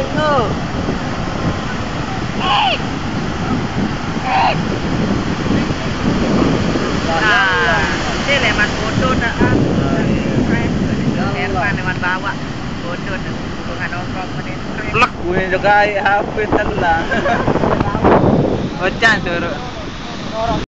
Oh. Dia leman bodoh dah. Herman leman bawa bodoh dah. Dengan nongkrong pada stres. Lek gue juga HP telah. Ocan suruh.